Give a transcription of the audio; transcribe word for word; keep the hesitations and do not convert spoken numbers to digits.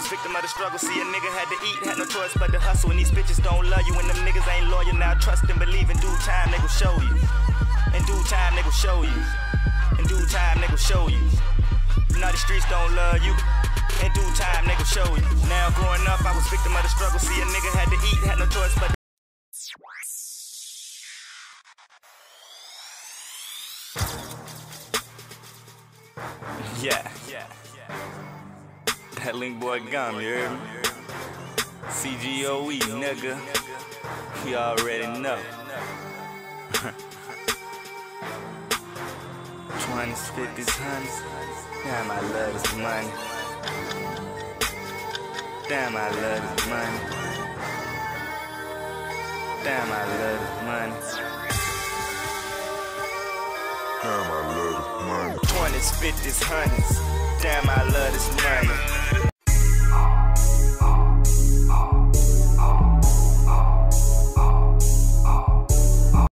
victim of the struggle. See, a nigga had to eat, had no choice but to hustle. And these bitches don't love you, and them niggas ain't loyal. Now trust and believe, in due time they gon' show you. In due time they gon' show you. In due time they gon' show you. Now the streets don't love you. In due time they gon' show you. Now growing up I was victim of the struggle. See, a nigga had to eat, had no choice but to Yeah, yeah, that link boy gum, you heard me? C G O E, nigga. We already know. twenties, fifties, hundreds. Damn, I love this money. Damn, I love this money. Damn, I love this money. Damn, I love this money. twenties, fifties, hundreds. Damn, I love this money.